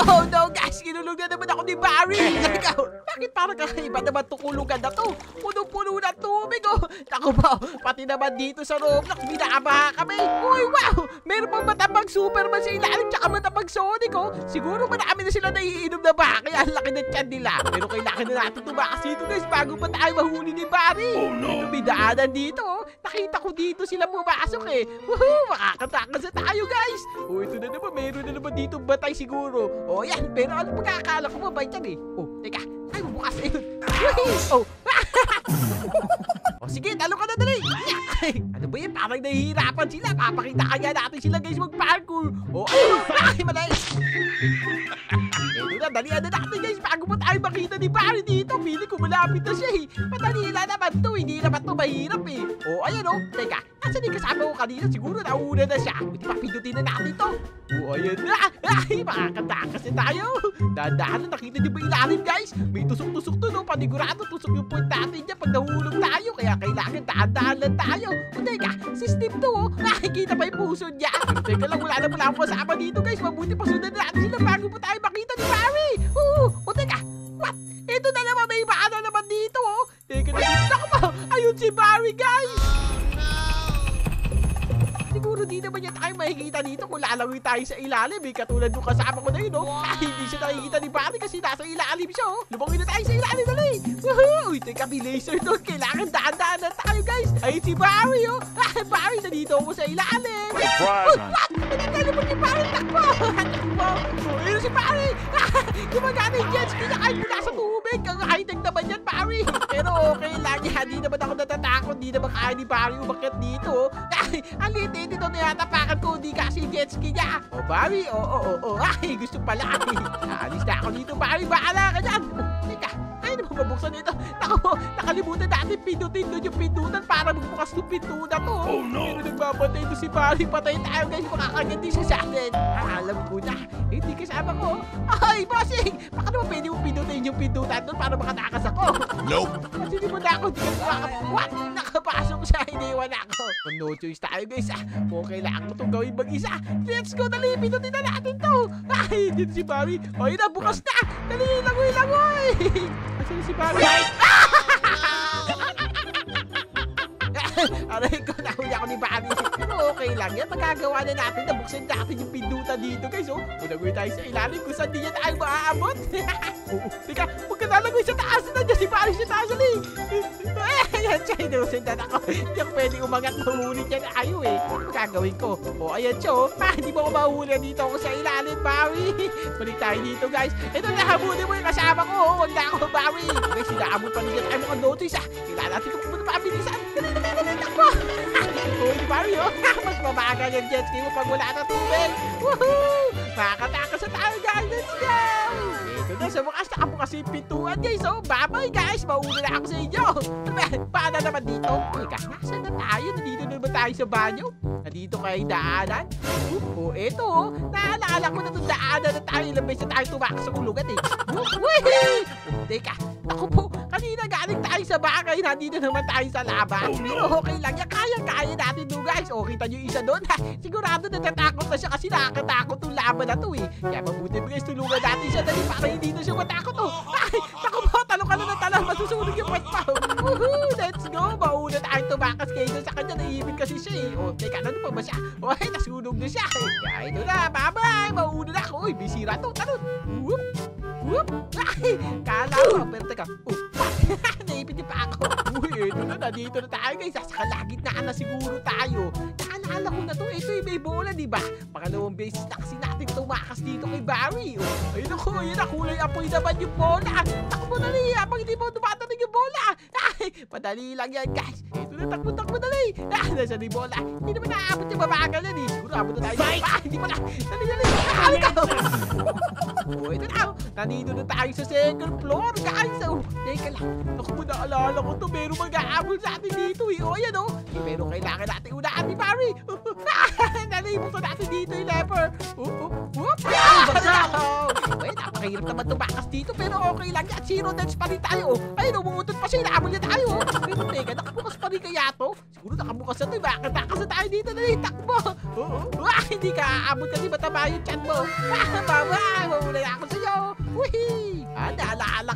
Oh no guys, kinulong na naman ako ni Barry. Ikaw, bakit parang kakaiba naman itong kulungan na to? Punong-puno ng tubig oh. Naku po, pati naman dito sa Roblox, binabaha kami. Uy wow, meron pang matapang Superman sa ilalim tsaka matapang Sonic oh. Siguro marami na sila naiinom na baka kaya ang laki ng tiyan nila. Pero kailangan na natin tumakas dito guys bago pa tayo mahuli ni Barry. Oh no! Ito bidaanan dito oh. Nakita ko dito sila pumasok eh. Woohoo, makakatakas na tayo guys. Oh ito na naman, meron na naman dito batay siguro. Oh yan, pero ano pagkakala ko mabait yan eh. Oh, teka, ay bubukas na yun. Oh, oh sige, talo ka na dali. Ay, ano ba yan? Parang nahihirapan sila. Papakita kaya natin sila guys mag-parkour. Oh, ayun. Ay, malay. Ito na, dalihan na natin guys. Bago pa tayo makita ni Barry dito. Pili ko malapit na siya eh. Madali lang naman to. Hindi naman to mahirap eh. Oh, ayan oh. Teka, nasan yung kasama ko kanina? Siguro nauna na siya. Hindi pa pindutin na natin to. Oh, ayan na. Ay, makakatakas na tayo. Dahan-dahan na nakita niyo ba ilalim guys? May tusok-tusok to no. Panigurado tusok yung point natin dyan pag nahulog tayo. Kaya kailangan dahan-dahan lang tayo. O teka, si Steve to oh. Nakikita pa yung puso niya. Teka lang, wala na pala akong kasama dito guys. Mabuti pa sundan na natin sila bago pa tayo makita ni Barry. O teka, what? Ito na naman, may iba na naman dito oh. Teka na, naku po. Ayun si Barry guys. Siguro di naman niya tayo makikita dito kung lalangoy tayo sa ilalim eh. Katulad nung kasama ko na yun, oh. Hindi siya nakikita ni Barry kasi nasa ilalim siya, oh. Lumangin na tayo sa ilalim, dali. Woohoo! Uy, teka, may laser doon. Kailangan daan-daan na tayo, guys. Ayun si Barry, oh. Barry, nandito ako sa ilalim. Surprise, man. What? Nandito naman si Barry. Takbo! Takbo! Oh, ayun si Barry. Gumagana yung jet ski niya kahit nasa tubig. Ang high-tech naman yan, Barry. Pero okay lang yan. Di naman ako natatakot. Di naman kaya ni Barry umakyat dito, oh. Ang liit dito na yatapakan ko, hindi kasi jet ski niya. O, Barry, ay, gusto pala. Alis na ako dito, Barry, baala ka dyan. Teka, ay, naman mabuksan ito. Naku, nakalimutan natin pindutin doon yung pindutan para magbukas ng pintutan to. Oh no! Pero nagbabatay ito si Barry, patay tayo guys, makakaganti siya sa atin. Alam ko na, hindi kasama ko. Ay, bossing, baka naman pwede mo pindutin yung pintutan doon para makatakas ako. Nope! Kasi di mo na ako, di ka what? Nakapasok siya, iniwan ako. No choice tayo guys ah. Kung kailangan mo itong gawin mag-isa. Let's go, dali, pindutin na natin to. Ay, dito si Barry. Ay, nabukas na. Dali, langoy. Asan si Barry? Aray ko, nahuli ako ni Barry. Pero okay lang yan. Magagawa na natin. Nabuksan natin yung pindutan dito guys. Oh, unagawin tayo sa ilalim kung saan di yan tayo maaabot. Teka, huwag ka nalagoy sa taas. Nandiyan si Barry sa taas. Ayan siya, inusundan ako. Hindi ako pwede umangat, mahuli niya na ayo eh. Ano gagawin ko? O, ayan siya oh. Hindi mo ako mahuli dito ako sa ilalim, Barry. Balik tayo dito guys. Ito na, habulin mo yung kasama ko. Huwag na ako, Barry. Guys, sinaabot pa niya tayo mga notice ah. Kailangan natin kung pumunta mabilisan. Takbo! Oh, di Barry oh. Mas mabagal yung jet ski mo pag wala na tubig. Woohoo! Makakatakas na tayo guys. Let's go! Ito na, sa bukas nakabukas yung pintuan guys. Oh, bye-bye guys. Mauna na ako sa inyo. Paano naman dito? Teka, nasaan na tayo? Nandito na naman tayo sa banyo? Nandito kayo daanan? Oh, eto oh. Naalala ko na itong daanan na tayo. Ilang beses na tayo tumakas sa ulugan eh. Wee! Teka, ako po. Kanina galing tayo sa bakay. Nandito naman tayo sa laban. Pero okay lang yan. Kaya natin doon guys. O, kita nyo isa doon. Sigurado natatakot na siya kasi nakakatakot yung laban na to eh. Kaya mabuti guys, tulungan natin siya. Dali para hindi na siya matakot oh. Ay, naku po. Talo ka na ng talo. Masusunog yung pwet pa. Woohoo! Let's go! Mauna tayo tumakas kayo sa kanya. Naiibig kasi siya eh. O, teka, ano pa ba siya? O, ay, nasunog na siya. Kaya ito na, bye-bye! Mauna na ako. Uy, bisira to. Talon! Whoop! Whoop! Ay, kala ko. Pero teka, naipit niya pa ako. Uy, ito na. Nandito na tayo guys. Sa kalagitnaan na siguro tayo. Naalala ko na to. Ito yung may bola, diba? Pangalawang beses na kasi natin tumakas dito kay Barry. O, ayun ako. Ayun na. Kulay apoy naman yung bola. Takbo na rin. Habang hindi mo tumatanig yung bola. Ay, padali lang yan guys. Ito na, takbo dali. Nasa ni bola. Hindi naman naaabot yung babagal yan eh. Siguro abot na tayo. Hindi pala. Dali. Oh, ito na. Nandito na tayo sa second floor guys. Oh, teka lang. Naku po, naalala ko to. Meron mag-aabol sa atin dito eh. O, ayan oh. Pero kailangan natin unahan ni Barry. Nalibuksan natin dito yung lever. Uy, napakahirap naman tumakas dito. Pero okay lang yan. Zero dodge pa rin tayo. Ayun, umuutot pa siya. Inaabol niya tayo. Pero teka, nakabukas pa rin kaya to? Siguro nakabukas na to. Bakit takas na tayo dito? Dali, takbo. Hindi ka aabot kasi mataba yung chan mo. Bye-bye. Mawala na ako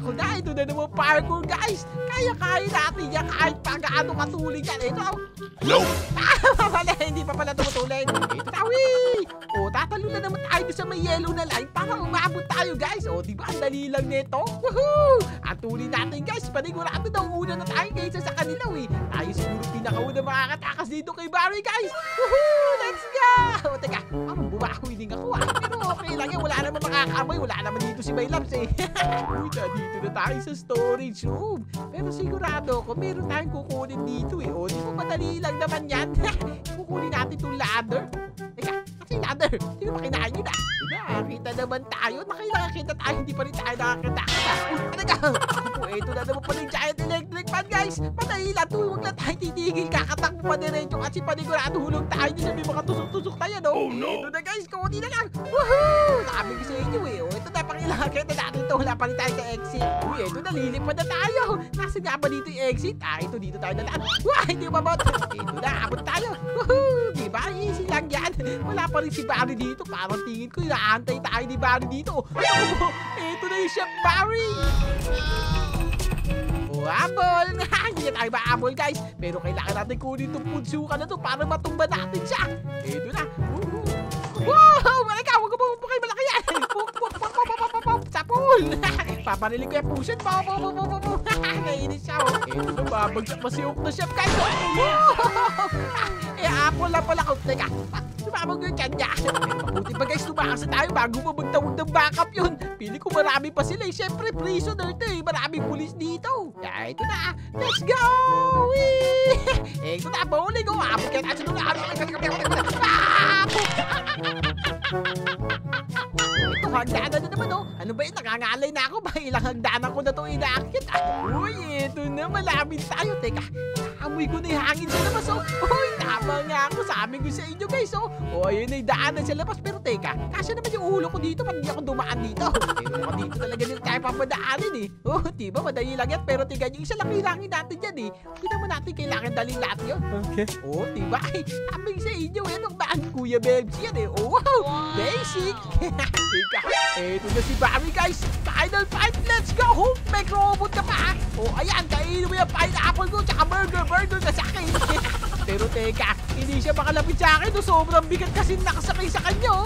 Naku na, ito na naman parkour guys. Kaya-kaya natin yan kahit pa gaano katuloy yan. Ito. Nope. Wala, hindi pa pala tumutuloy. Ito na, wee! O, tatalo na naman tayo sa may yellow na line para umabot tayo guys. O, diba ang dali lang nito? Woohoo! Ang tuloy natin guys, panigurado daw una na tayo kaysa sa kanila eh. Tayo siguro pinakauna makakatakas dito kay Barry guys. Woohoo! Let's go! O, teka, bumakoy din ako ah. Pero okay lang yan, wala naman makakamoy. Wala naman dito si Maylabs eh. Uy, dito na tayo sa storage room. Pero sigurado ako, meron tayong kukunin dito eh. O, di ba madali lang naman yan? Kukunin natin itong ladder. Teka, kasi ladder, hindi ba kinain yun ah? Nakakita naman tayo. Nakakita tayo, hindi pa rin tayo nakakita. Teka, ito na naman pala yung giant electric fan guys. Madali lang, huwag na tayo titigil. Kakatakbo pa diretso kasi panigurado hulog tayo. Hindi na may mga tusok-tusok tayo, no? Oh, no. Ito na guys, kunti na lang. Woohoo! Sabi ko sa inyo eh. O, ito na, pakilakita natin ito. Wala pa rin tayo sa exit. Uy, ito na, lilipad na tayo. Nasa nga ba dito yung exit? Ito, dito tayo na lang. Wah, hindi umabot. Ito na, abot tayo. Woohoo! Diba? Easy lang yan. Wala pa rin si Barry dito. Parang tingin ko, inaantay tayo ni Barry dito. Ito na yung Chef Barry. Habol! Hindi na tayo mahabol guys. Pero kailangan natin kunin itong punsukan na to para matumba natin siya. Ito na. Wow! Malika! Huwag ka po kayo malaki yan! Sapul! Paparilig ko yung puson. Nainis siya. Ito na, babagsak masiyok na chef guys. Apple lang pala ko. Teka, sumabog yung tiyan niya. Mabuti pa guys, tumakasa tayo bago mamagtawag ng backup yun. Pili ko marami pa sila eh. Siyempre, prisoner to eh. Maraming pulis dito. Kaya ito na. Let's go! Ito na, bowling ko. Abot kayo tayo sa nung ito, hagdanan na naman oh. Ano ba yun? Nakangalay na ako. Baka ilang hagdanan ko na itong inaakit. Uy, ito na. Malapit tayo. Teka, amoy ko na yung hangin sa labas oh. Uy, tama nga ako. Sabi ko sa inyo guys oh. O, ayun na yung daanan sa labas. Pero teka, kasi naman yung ulo ko dito. Pag hindi ako dumaan dito. Pero ako dito talaga nila tayo papadaanin eh. Oh, diba? Madali lang yan. Pero tingnan yung isa lang kailangan natin yan eh. Hindi naman natin kailangan dali lahat yun. Okay. Oh, diba? Sabi sa inyo eh. Anong baan Kuya Bebs yan eh. Oh, wow. Basic. Teka, eto na si Barry guys. Final fight. Let's go. Oh, may robot ka pa. Oh, ayan. Kainin mo yung pineapple ko. Tsaka burger na sa akin. Pero teka, hindi siya makalapit sa akin. Sobrang bigat kasi nakasakay sa kanya.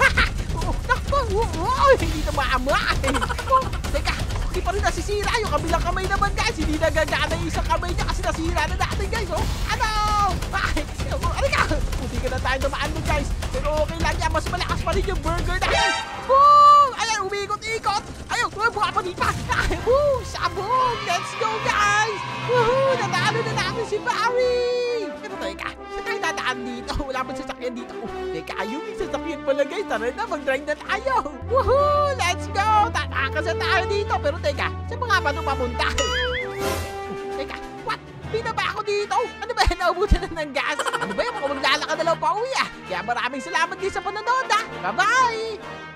Hindi na maama. Teka, hindi pa rin nasisira. Yung kabilang kamay naman guys. Hindi nagagana yung isang kamay niya kasi nasira na natin guys. Oh, ano? Ano ka? Hindi ka na tayo namaan mo guys. Pero okay lang yan. Mas malakas pa rin yung burger natin. Boom! Ayan, umikot-ikot. Ayun, buka pa din pa. Woo! Sabog! Let's go guys! Woohoo! Nanalo na namin si Barry! Pero teka, saan tayo dadaan dito? Wala pa sasakyan dito. Teka, yung sasakyan pala guys. Tara na, mag-drive na tayo. Woohoo! Let's go! Tatakas na tayo dito. Pero teka, saan mga ba ito papunta? Teka, what? Binaba ako dito. Ano ba yan? Naubusan na ng gas. Ano ba yan? Mukhang maglalakad na lang pa uwi ah. Kaya maraming salamat din sa panonood ah. Bye-bye!